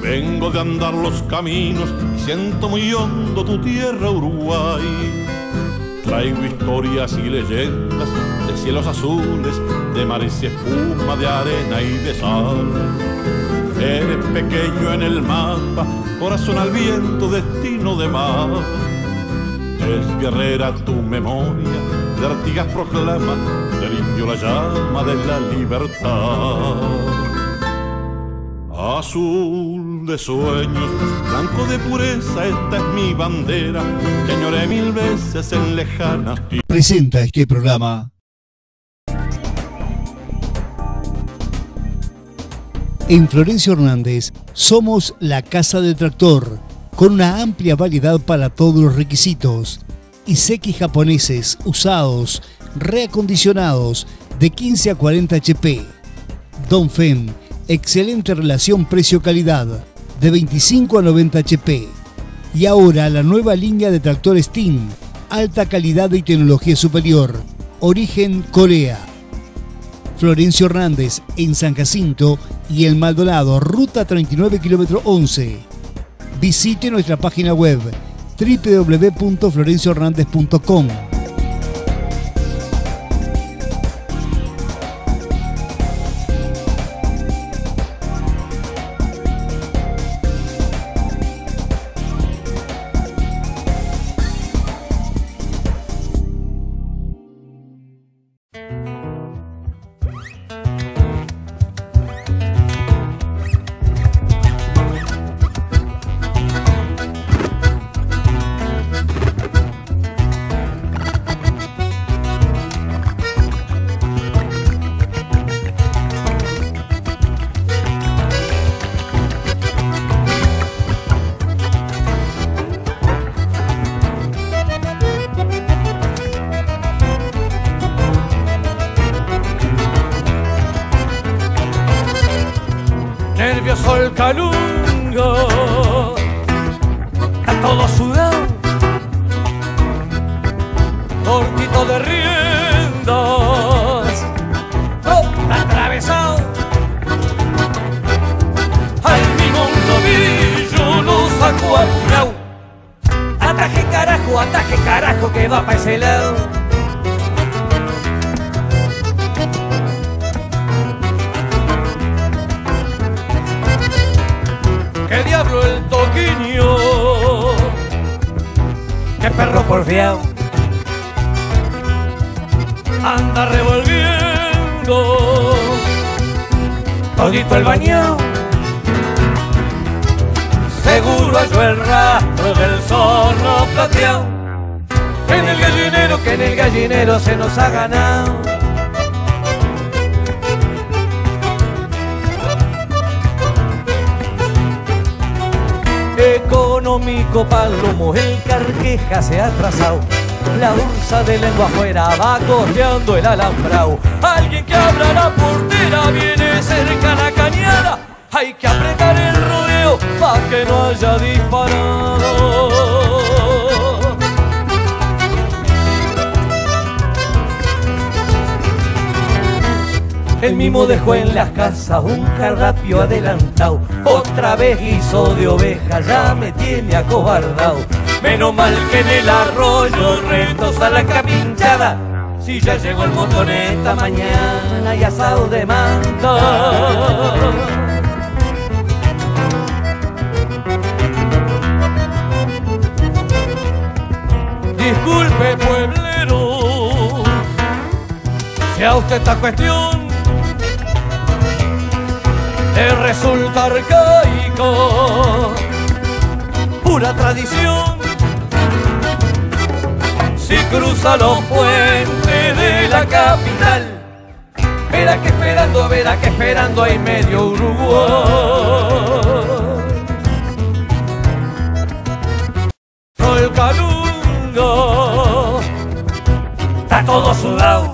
Vengo de andar los caminos y siento muy hondo tu tierra, Uruguay. Traigo historias y leyendas de cielos azules, de mares y espuma, de arena y de sal. Eres pequeño en el mapa, corazón al viento, destino de mar. Es guerrera tu memoria, de Artigas proclama, del indio la llama de la libertad. Azul de sueños, blanco de pureza, esta es mi bandera, que añoré mil veces en lejanas tierras. Presenta este programa en Florencio Hernández. Somos la Casa del Tractor, con una amplia variedad para todos los requisitos. Iseki japoneses, usados, reacondicionados, de 15 a 40 HP. Dongfeng, excelente relación precio-calidad, de 25 a 90 HP. Y ahora la nueva línea de tractor Steam, alta calidad y tecnología superior, origen Corea. Florencio Hernández en San Jacinto y El Maldonado, ruta 39, kilómetro 11. Visite nuestra página web www.florenciohernandez.com. Nervioso el calungo, está todo sudado, cortito de riendas, atravesado. Al mismo un novillo lo sacó apurado. Ataje carajo que va pa' ese lado. ¡Qué diablo el toquiño! ¡Qué perro porfiado! Anda revolviendo todito el bañado. Seguro halló el rastro del zorro plateado, que en el gallinero se nos ha ganado. Económico palomo, el carqueja se ha trazado, la ursa de lengua afuera va costeando el alambrao. Alguien que abra la portera, viene cerca la cañada, hay que apretar el rodeo pa' que no haya disparado. El mimo dejó en las casas un carrapio adelantado, otra vez guiso de oveja, ya me tiene acobardado. Menos mal que en el arroyo retosa la capinchada, si ya llegó el motoneta mañana y asado de manta. Disculpe pueblero, si a usted esta cuestión de resulta arcaico, pura tradición. Si cruza los puentes de la capital, verá que esperando hay medio Uruguay. El calungo está todo sudado,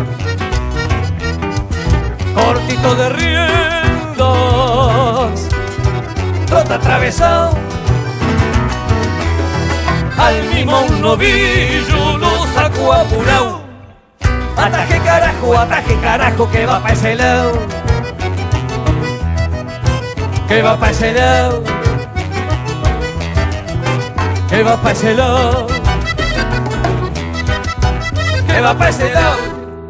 cortito de riendas, trota atravesado. Al mismo un novillo lo sacó apurado. Ataje carajo que va pa' ese lado. que va pa' ese lado, que va pa' ese lado, que va pa' ese lado.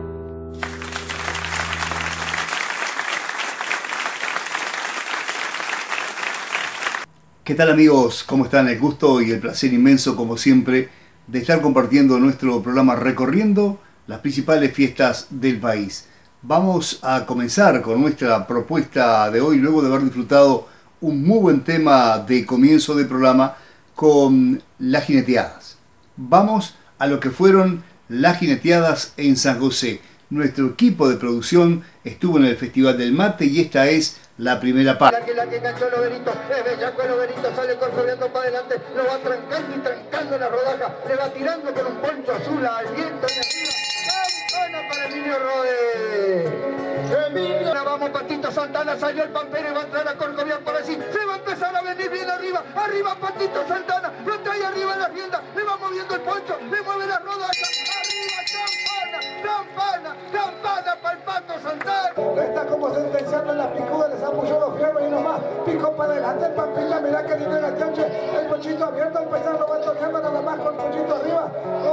¿Qué tal amigos? ¿Cómo están? El gusto y el placer inmenso, como siempre, de estar compartiendo nuestro programa recorriendo las principales fiestas del país. Vamos a comenzar con nuestra propuesta de hoy, luego de haber disfrutado un muy buen tema de comienzo de programa con las jineteadas. Vamos a lo que fueron las jineteadas en San José. Nuestro equipo de producción estuvo en el Festival del Mate y esta es la primera parte. La que enganchó el Oberito, es bellaco el Oberito, sale corcoveando para adelante, lo va trancando y trancando la rodaja, le va tirando con un poncho azul al viento y arriba, campana para Emilio Rode. Emilio, ahora vamos Patito Santana, salió el Pampero y va a entrar a corcovear por así, se va a empezar a venir bien arriba, arriba Patito Santana, lo trae arriba en la rienda, le va moviendo el poncho, le mueve la rodaja, arriba campana, campana, campana para el Pato Santana. Está como sentenciando en las picudas, les apoyó los fierros y nomás pico para adelante el Pampilla, mirá que nivel la chanche, el pochito abierto, empezar lo va tocando nada más con el pochito arriba,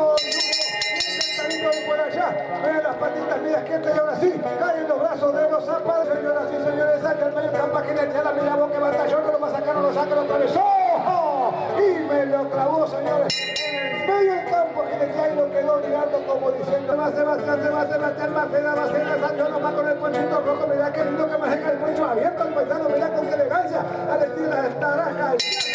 por allá, vean las patitas mías que y ahora sí, caen los brazos de los zapatos, señoras y señores, saca el medio campo, que le la mira vos que batalló, no lo va a sacar, no lo saca, lo atravesó, y me lo clavó, señores, en el medio del campo, que le cae y lo quedó mirando como diciendo, va Sancho nomás con el ponchito rojo, mirá que lindo que me deja el poncho abierto, el paisano, mirá con qué elegancia, al estilo de esta naranja,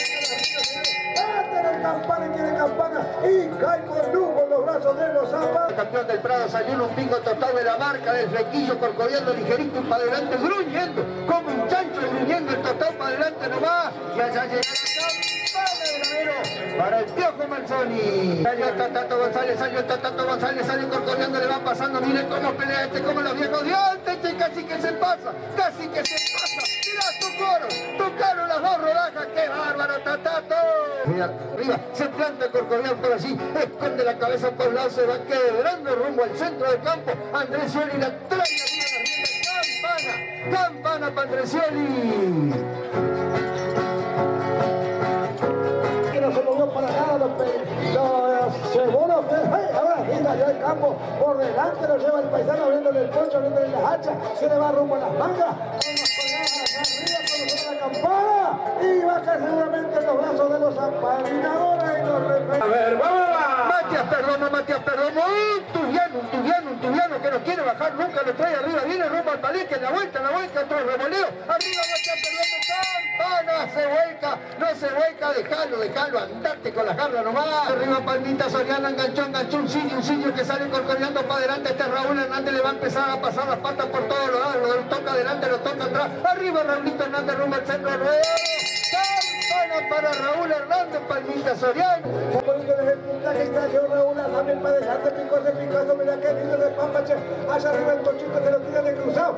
campana y tiene campana y cae con lujo en los brazos de los zapas. El campeón del Prado salió en un pico total de la marca del flequillo, corcoviando ligerito y para adelante, gruñendo, como un chancho gruñendo el total para adelante nomás. Y allá llega la campana de Granero para el Piojo Manzoni. Salió el Tatato González, sale corcoviando, le va pasando, miren cómo pelea este, como los viejos de antes, y casi que se pasa, casi que se pasa. Mirá, tocaron las dos rodajas, qué bárbaro Tatato. Mira, arriba, se planta el corcovián por allí, esconde la cabeza por un lado, se va quebrando rumbo al centro del campo. Andrés Scioli la trae arriba de la rienda, campana para Andrés Scioli. Que no se movió para nada, los cebolos, ahora mira ya el campo por delante, lo lleva el paisano abriéndole el poncho, abriéndole las hachas, se le va rumbo a las mangas. Campana y va a caer seguramente en los brazos de los apadrinadores y los referentes. A ver, vamos. Matías Perdomo, un tubiano que no quiere bajar nunca, lo trae arriba, viene rumbo al palenque, en la vuelta, otro revoleo, arriba Matías Perdomo, campana, no se vuelca, dejalo, andate con la garra nomás. Arriba Palmita Soriana, enganchó un sillo que sale corcoreando para adelante, este Raúl Hernández le va a empezar a pasar las patas por todos los lados, lo toca adelante, lo toca atrás, arriba Raulito Hernández rumbo al centro del ruedo. Campana para Raúl Hernández, Palmita Soriano. Poniéndoles el puntaje y salió Raúl también para adelante, Picasso, mira que lindo de Pampache, allá arriba el cochito se lo tira de cruzado.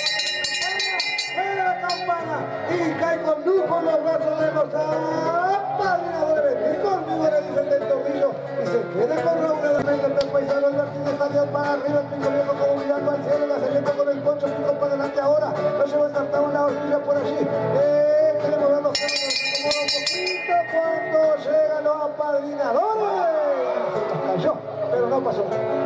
Mira la campana y cae con lujo los brazos de los apadrinadores. Y conmigo le dicen del tornillo y se queda con Raúl Hernández, el paisano, el Martínez salió para arriba, el Pico Viejo como mirando al cielo, la saliendo con el poncho, Pico para adelante ahora, lo lleva a saltar una horquilla por allí. Quiere mover los frenos, se mueve un poquito cuando llegan los apadrinadores. Cayó, pero no pasó.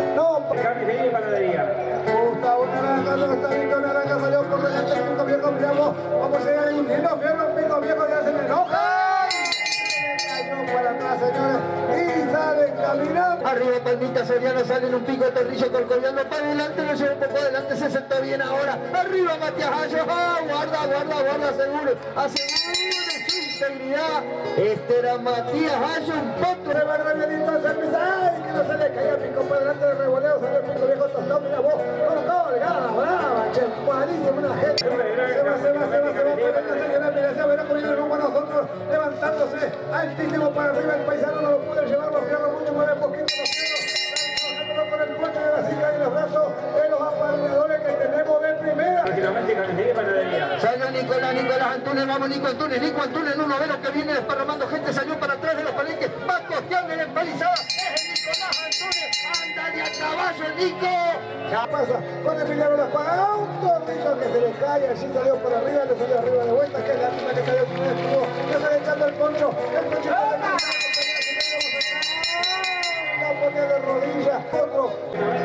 Gustavo Naranja, no está Pico Naranja, salió por delante el Pico Viejo, miramos cómo se va hundiendo, Fierro, el Pico Viejo ya se le enoja. Cayó para atrás, señores, y sale caminando. Arriba Palmita Soriano, sale en un pico de torrillo corcoviando para adelante, lo lleva un poco adelante, se sentó bien ahora. Arriba Matías Hayo, guarda, seguro, aseguro de su integridad. Este era Matías Hayo, un potro. Se va Gravianito, se empieza, ay, que no se le caiga el Pico para adelante de revoleo, sale el Pico Viejo tostado, mira vos, colgada, brava, che, buenísimo, una gente. Se va, mira, se verá comiendo rumbo a nosotros, levantándose altísimo para arriba, el paisano no lo puede llevar, los fierros mucho, mueve poquito los fierros, con el poncho de la silla y los brazos de los apadrinadores que tenemos de primera. Salió Nicolás Antunes, vamos Nico Antunes en un noveno que viene desparramando gente, salió para atrás de los palenques, va costeando en la empalizada, es el Nicolás Antunes, anda de a caballo el Nico. Ya pasa con Emiliano Las Pagas, un tornillo que se le cae, allí salió por arriba, le salió arriba de vuelta, que es la misma que salió primero, le sale echando el poncho de rodillas, otro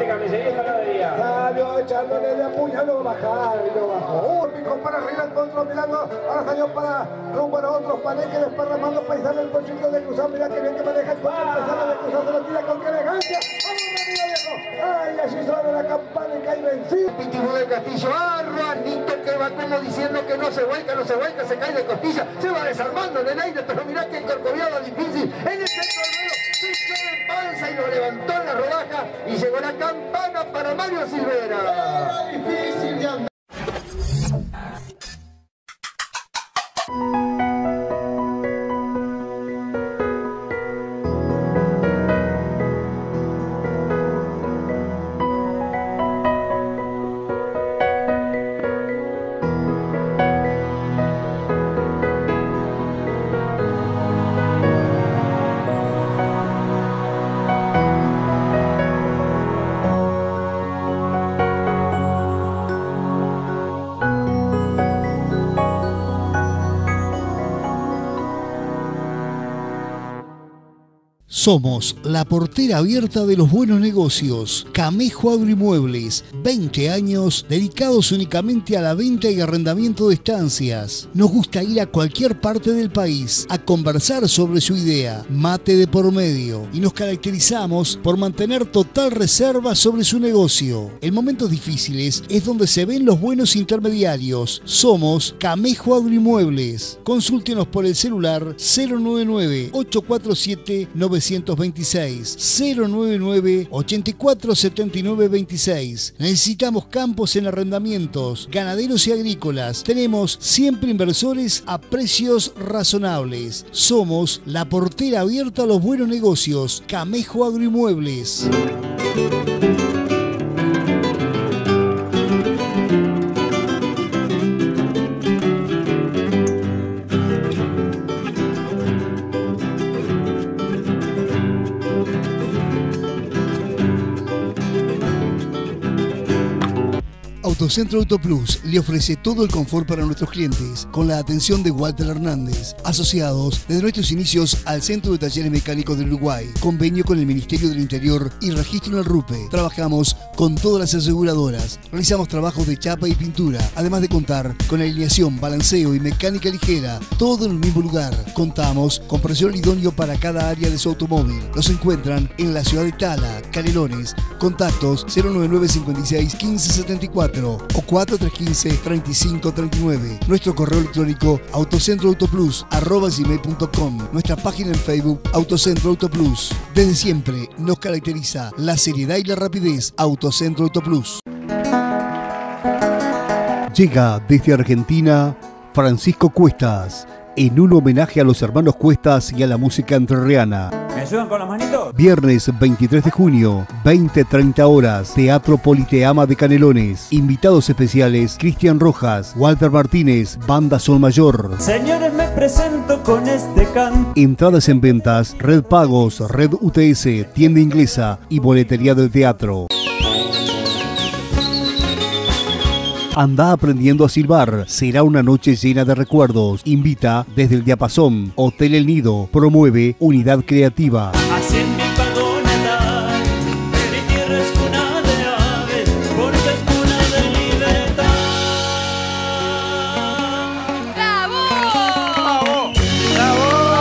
salió echándole de puñal, lo bajaron y lo bajó. Pico para arriba el control mirando, ahora salió para rumbo a otros palenques desparramando paisano el ponchito de cruzado, mira que bien que maneja el poncho, paisano de cruzado, se lo tira con qué elegancia. Ay, allí suena la campana y cae vencido. Pitbull del Castillo, Arruanito que va como diciendo que no se vuelca, se cae de costilla, se va desarmando en el aire, pero mirá que encorcoviada difícil. En el centro del ruedo, se queda en panza y lo levantó en la rodaja y llegó la campana para Mario Silvera. Era difícil de andar. Somos la portera abierta de los buenos negocios. Camejo Agroinmuebles, 20 años dedicados únicamente a la venta y arrendamiento de estancias. Nos gusta ir a cualquier parte del país a conversar sobre su idea, mate de por medio, y nos caracterizamos por mantener total reserva sobre su negocio. En momentos difíciles es donde se ven los buenos intermediarios. Somos Camejo Agroinmuebles. Consúltenos por el celular 099-847-926, 099-8479-26. Necesitamos campos en arrendamientos, ganaderos y agrícolas. Tenemos siempre inversores a precios razonables. Somos la portera abierta a los buenos negocios. Camejo Agroinmuebles. Autocentro Autoplus le ofrece todo el confort para nuestros clientes con la atención de Walter Hernández, asociados desde nuestros inicios al Centro de Talleres Mecánicos del Uruguay, convenio con el Ministerio del Interior y registro en el RUPE. Trabajamos con todas las aseguradoras, realizamos trabajos de chapa y pintura, además de contar con alineación, balanceo y mecánica ligera, todo en el mismo lugar. Contamos con personal idóneo para cada área de su automóvil. Nos encuentran en la ciudad de Tala, Canelones. Contactos 099 56 15 74 o 4315-3539. Nuestro correo electrónico autocentroautoplus@gmail.com. Nuestra página en Facebook Autocentro Autoplus. Desde siempre nos caracteriza la seriedad y la rapidez. Autocentro Autoplus. Llega desde Argentina Francisco Cuestas, en un homenaje a los hermanos Cuestas y a la música entrerriana. ¿Me ayudan con las manitos? Viernes 23 de junio, 20-30 horas, Teatro Politeama de Canelones. Invitados especiales, Cristian Rojas, Walter Martínez, Banda Sol Mayor. Señores, me presento con este canto. Entradas en ventas, Red Pagos, Red UTS, Tienda Inglesa y Boletería del Teatro. Anda aprendiendo a silbar. Será una noche llena de recuerdos. Invita desde el Diapasón. Hotel El Nido. Promueve Unidad Creativa. Así en mi vagón andar, de mi tierra es cuna de aves, porque es cuna de libertad. ¡Bravo! ¡Bravo!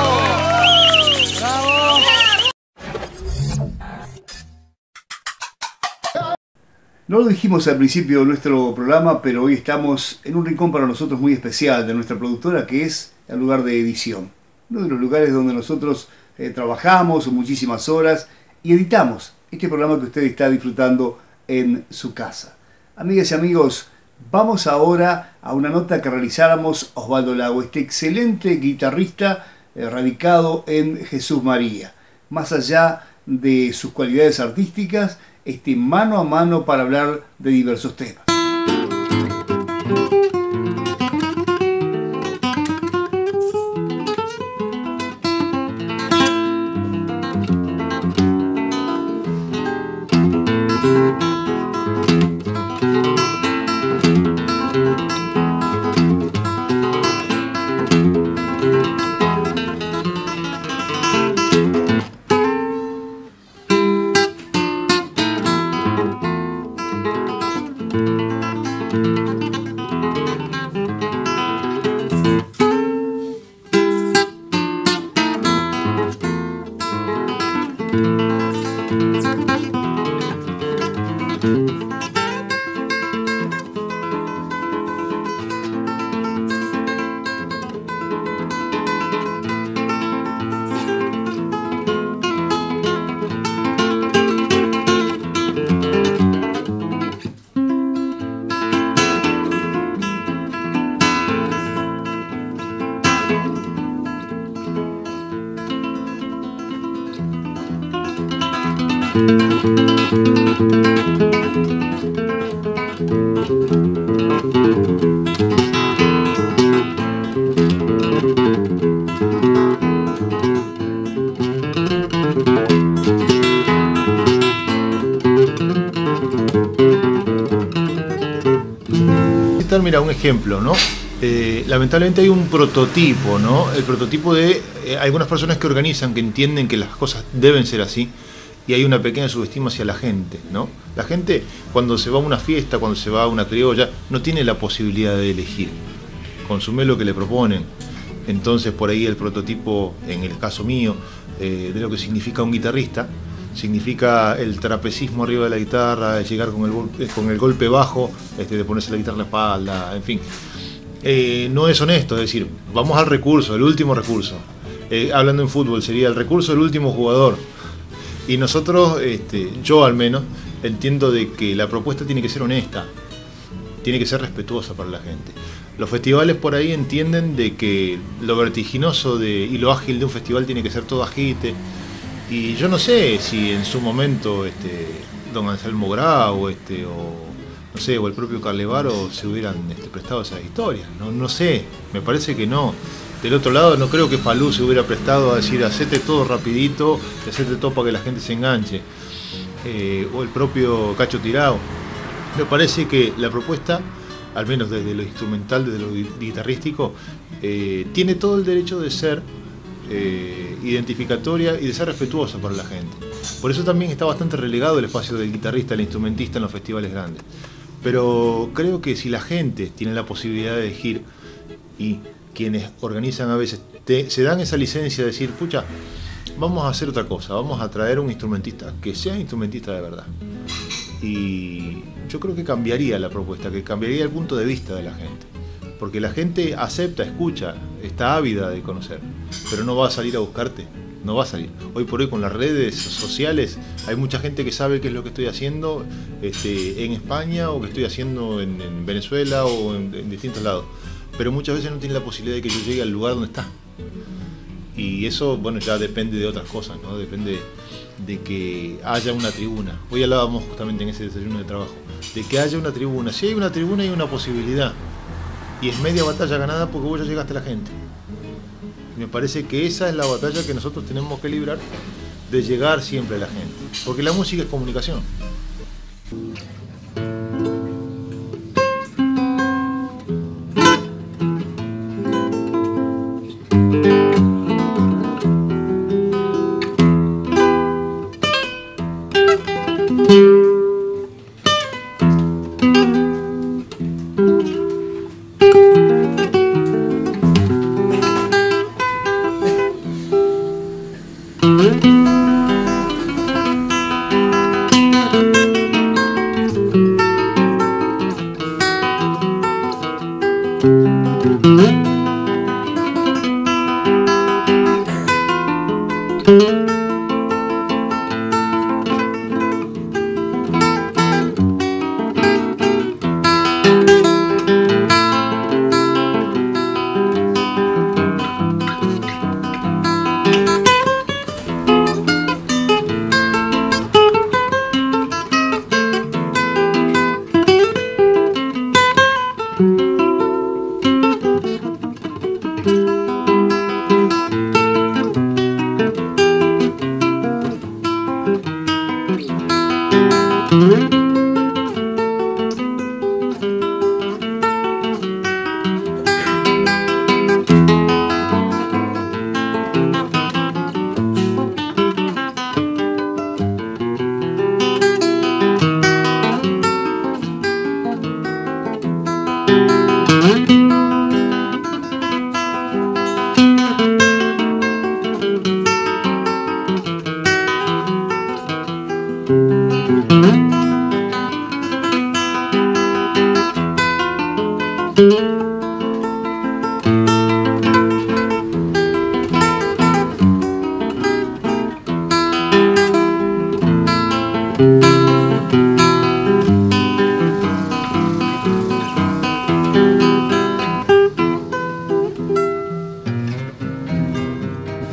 No lo dijimos al principio de nuestro programa, pero hoy estamos en un rincón para nosotros muy especial de nuestra productora, que es el lugar de edición. Uno de los lugares donde nosotros trabajamos muchísimas horas y editamos este programa que usted está disfrutando en su casa. Amigas y amigos, vamos ahora a una nota que realizáramos Osvaldo Lago, este excelente guitarrista radicado en Jesús María. Más allá de sus cualidades artísticas, mano a mano para hablar de diversos temas. Mira, un ejemplo, ¿no? Lamentablemente hay un prototipo, ¿no? El prototipo de algunas personas que organizan, que entienden que las cosas deben ser así, y hay una pequeña subestima hacia la gente, ¿no? La gente, cuando se va a una fiesta, cuando se va a una criolla, no tiene la posibilidad de elegir, consume lo que le proponen. Entonces, por ahí el prototipo, en el caso mío, de lo que significa un guitarrista, significa el trapecismo arriba de la guitarra, llegar con el golpe bajo, de ponerse la guitarra en la espalda, en fin. No es honesto, es decir, vamos al recurso, el último recurso. Hablando en fútbol, sería el recurso del último jugador. Y nosotros, yo al menos, entiendo de que la propuesta tiene que ser honesta, tiene que ser respetuosa para la gente. Los festivales por ahí entienden de que lo vertiginoso y lo ágil de un festival tiene que ser todo agite. Y yo no sé si en su momento don Anselmo Grau o no sé, o el propio Carlevaro se hubieran prestado esas historias. No sé, me parece que no. Del otro lado, no creo que Falú se hubiera prestado a decir hacete todo rapidito, hacete todo para que la gente se enganche. O el propio Cacho Tirao. Me parece que la propuesta, al menos desde lo instrumental, desde lo guitarrístico, tiene todo el derecho de ser identificatoria y de ser respetuosa para la gente. Por eso también está bastante relegado el espacio del guitarrista, el instrumentista en los festivales grandes. Pero creo que si la gente tiene la posibilidad de elegir, y quienes organizan a veces se dan esa licencia de decir, pucha, vamos a hacer otra cosa, vamos a traer un instrumentista que sea instrumentista de verdad. Y yo creo que cambiaría la propuesta, que cambiaría el punto de vista de la gente. Porque la gente acepta, escucha, está ávida de conocer, pero no va a salir a buscarte, no va a salir. Hoy por hoy con las redes sociales hay mucha gente que sabe qué es lo que estoy haciendo en España, o que estoy haciendo en Venezuela o en distintos lados, pero muchas veces no tiene la posibilidad de que yo llegue al lugar donde está. Y eso, bueno, ya depende de otras cosas, ¿no? Depende de que haya una tribuna. Hoy hablábamos justamente en ese desayuno de trabajo, de que haya una tribuna. Si hay una tribuna hay una posibilidad. Y es media batalla ganada porque vos ya llegaste a la gente. Me parece que esa es la batalla que nosotros tenemos que librar, de llegar siempre a la gente. Porque la música es comunicación.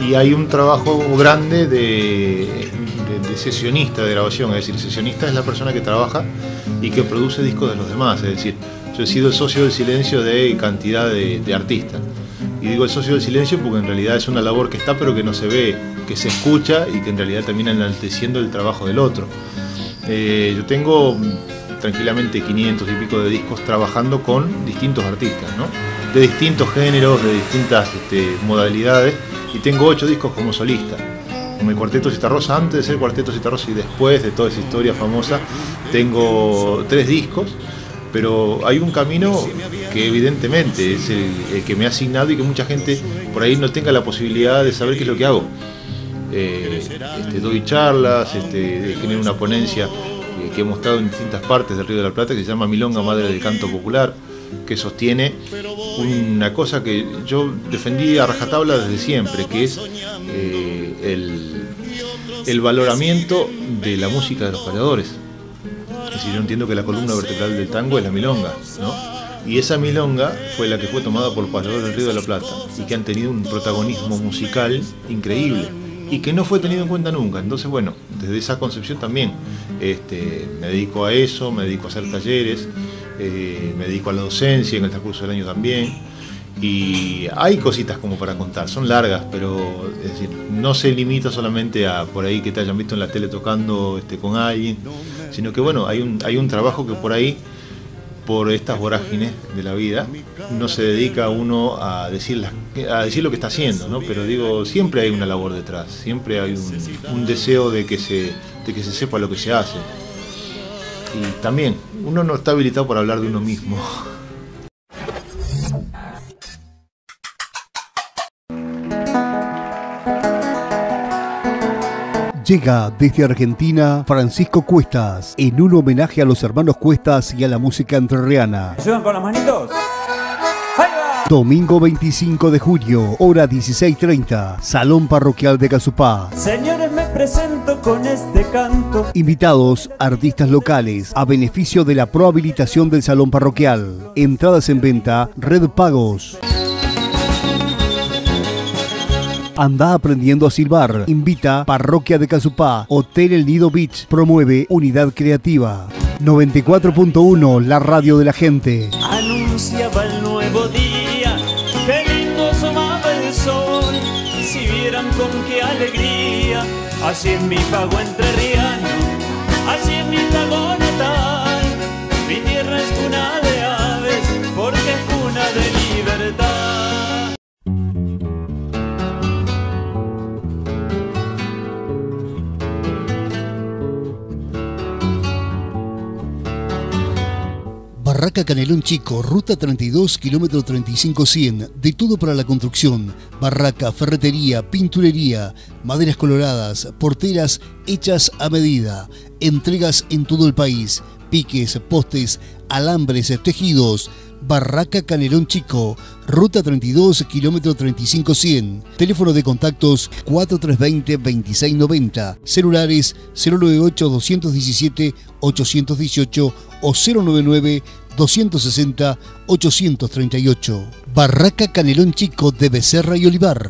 Y hay un trabajo grande de sesionista de grabación, es decir, sesionista es la persona que trabaja y que produce discos de los demás, es decir, yo he sido el socio del silencio de cantidad de artistas. Y digo el socio del silencio porque en realidad es una labor que está pero que no se ve, que se escucha y que en realidad termina enalteciendo el trabajo del otro. Yo tengo tranquilamente 500 y pico de discos trabajando con distintos artistas, ¿no? De distintos géneros, de distintas modalidades, y tengo 8 discos como solista. Con el Cuarteto Citarrosa, antes de ser Cuarteto Citarrosa y después de toda esa historia famosa, tengo 3 discos, pero hay un camino que evidentemente es el que me ha asignado y que mucha gente por ahí no tenga la posibilidad de saber qué es lo que hago. Doy charlas, genero una ponencia que he mostrado en distintas partes del Río de la Plata que se llama Milonga, Madre del Canto Popular, que sostiene una cosa que yo defendí a rajatabla desde siempre, que es el valoramiento de la música de los payadores. Es decir, yo entiendo que la columna vertebral del tango es la milonga, ¿no? Y esa milonga fue la que fue tomada por los payadores del Río de la Plata y que han tenido un protagonismo musical increíble y que no fue tenido en cuenta nunca. Entonces, bueno, desde esa concepción también me dedico a eso, me dedico a hacer talleres, me dedico a la docencia en el transcurso del año también, y hay cositas como para contar, son largas, pero es decir, no se limita solamente a por ahí que te hayan visto en la tele tocando con alguien, sino que bueno, hay un trabajo que por ahí, por estas vorágines de la vida, no se dedica uno a decir lo que está haciendo, ¿no? Pero digo, siempre hay una labor detrás, siempre hay un deseo de que se sepa lo que se hace. Y también, uno no está habilitado para hablar de uno mismo. Llega desde Argentina Francisco Cuestas, en un homenaje a los hermanos Cuestas y a la música entrerriana. ¿Ayudan con las manitos? ¡Ahí va! Domingo 25 de junio, hora 16:30, Salón Parroquial de Casupá. Señores, me presento con este canto. Invitados, artistas locales, a beneficio de la prohabilitación del Salón Parroquial. Entradas en venta, Red Pagos. Anda aprendiendo a silbar. Invita Parroquia de Casupá. Hotel El Nido Beach. Promueve Unidad Creativa. 94.1, la radio de la gente. Anunciaba el nuevo día, qué lindo asomaba el sol. Si vieran con qué alegría, así es mi pago entrerriano, así es mi pago natal. Mi tierra es cuna de aves, porque es cuna de libertad. Barraca Canelón Chico, ruta 32, kilómetro 35-100, de todo para la construcción, barraca, ferretería, pinturería, maderas coloradas, porteras hechas a medida, entregas en todo el país, piques, postes, alambres, tejidos. Barraca Canelón Chico, ruta 32, kilómetro 35-100, teléfono de contactos 4320-2690, celulares 098-217-818 o 099-260-838. Barraca Canelón Chico de Becerra y Olivar.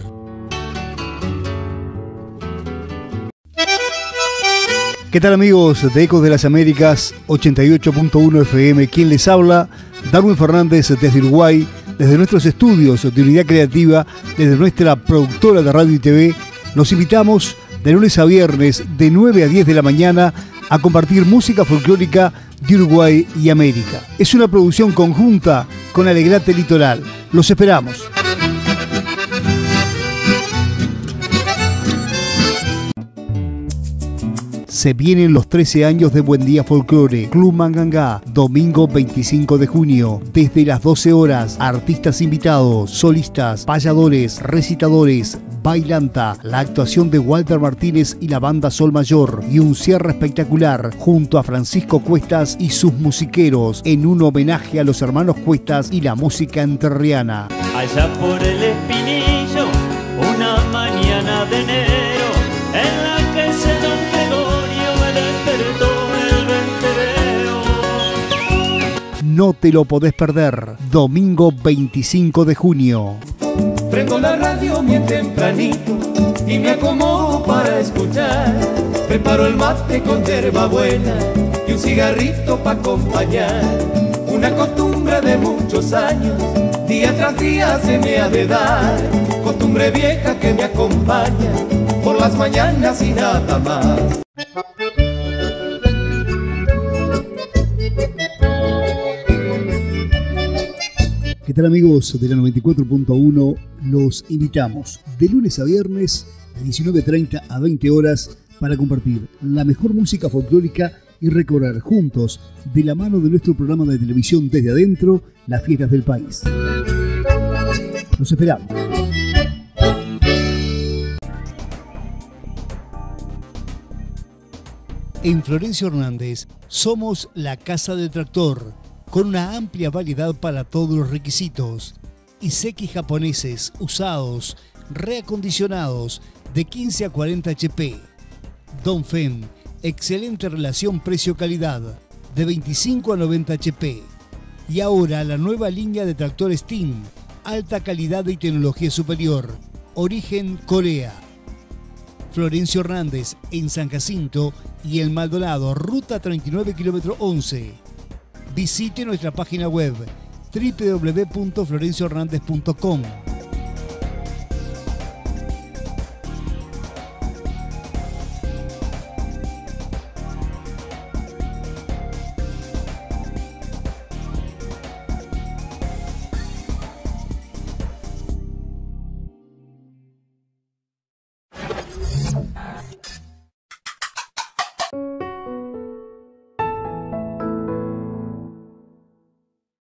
¿Qué tal, amigos de Ecos de las Américas 88.1 FM? ¿Quién les habla? Darwin Fernández desde Uruguay, desde nuestros estudios de Unidad Creativa, desde nuestra productora de radio y TV. Los invitamos de lunes a viernes de 9 a 10 de la mañana a compartir música folclórica de Uruguay y América. Es una producción conjunta con Alegrate Litoral. Los esperamos. Se vienen los 13 años de Buen Día Folclore, Club Mangangá, domingo 25 de junio, desde las 12 horas, artistas invitados, solistas, payadores, recitadores, bailanta, la actuación de Walter Martínez y la banda Sol Mayor y un cierre espectacular junto a Francisco Cuestas y sus musiqueros en un homenaje a los hermanos Cuestas y la música entrerriana. Allá por el Espinillo, una mañana de enero, en la que ese don Gregorio me despertó el ventereo. No No te lo podés perder. Domingo 25 de junio. Prendo la radio bien tempranito y me acomodo para escuchar. Preparo el mate con hierba buena y un cigarrito para acompañar. Una costumbre de muchos años, día tras día se me ha de dar. Costumbre vieja que me acompaña por las mañanas y nada más. ¿Qué tal, amigos de la 94.1? Los invitamos de lunes a viernes de 19:30 a 20 horas para compartir la mejor música folclórica y recorrer juntos, de la mano de nuestro programa de televisión Desde Adentro, las fiestas del país. Los esperamos. En Florencio Hernández somos la Casa del Tractor, con una amplia variedad para todos los requisitos. Iseki japoneses, usados, reacondicionados, de 15 a 40 HP. Dongfeng, excelente relación precio-calidad, de 25 a 90 HP. Y ahora la nueva línea de tractor Steam, alta calidad y tecnología superior, origen Corea. Florencio Hernández en San Jacinto y El Maldonado, ruta 39, kilómetro 11. Visite nuestra página web www.florenciohernandez.com.